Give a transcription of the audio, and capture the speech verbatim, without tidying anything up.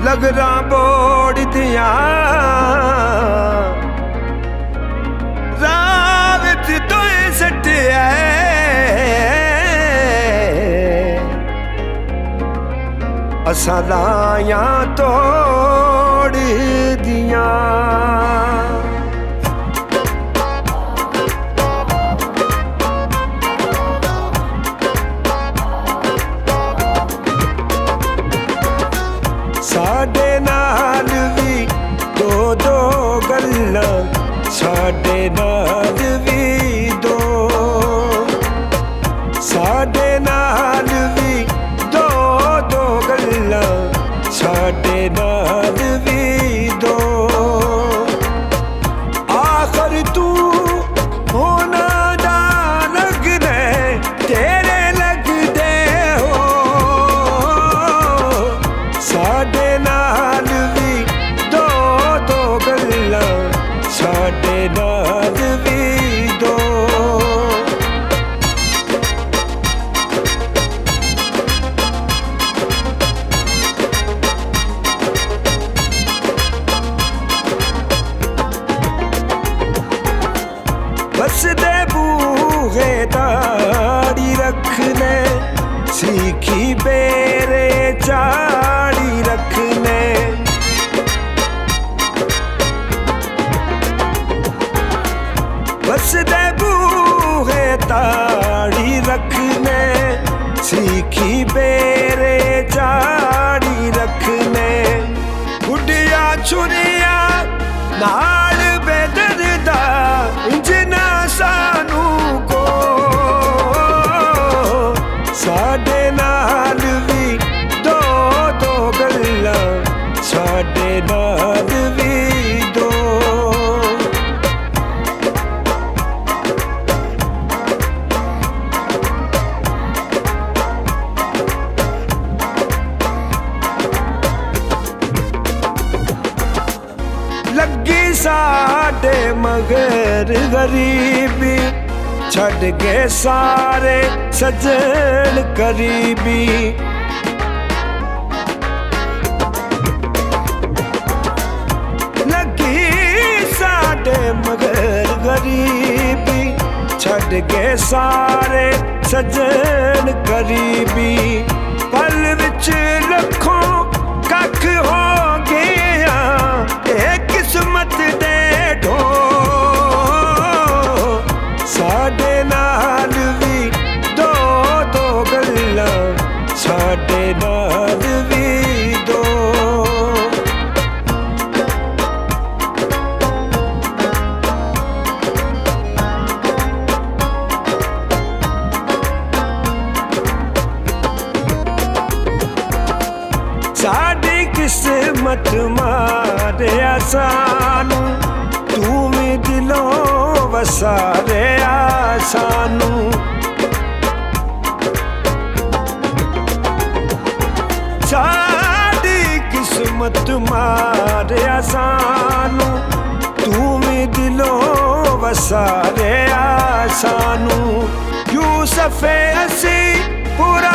लगरा बोड़ दिया रावत तो सट असा लाया तोड़ दिया। साडे नाल भी दो दो गल्लां साडे नाल भी दो साडे नाल भी दो दो गल्लां साडे नाल भी दो आखर तू होना दा लगदे तेरे लगदे हो साडे नाल भी दो दो गल्लां साडे नाल भी दो बस दे बूहे ताड़ी रखने सीखी बेरे चाड़ी रखने बस दे बूहे ताड़ी रखने सीखी बेरे चाड़ी रखने गुडिया छुरिया नाल बेदरदा इंजना सानू को साडे नाल भी दो दो गल्लां साडे नाल भी दो लगी साडे मगर गरीबी छड़ के सारे सजन करीबी लगी साडे मगर गरीबी छड़ के सारे सजन करीबी पल विच लखों कख हो गया किस्मत दे ढो साडे नाल भी दो दो गल्लां साडे नाल भी दो साडी किस्मत मारिया सानू तू भी दिलों वसारे सानू साडी किस्मत मारिया सानू तू भी दिलों वसारे सानू यूसुफ असी पूरा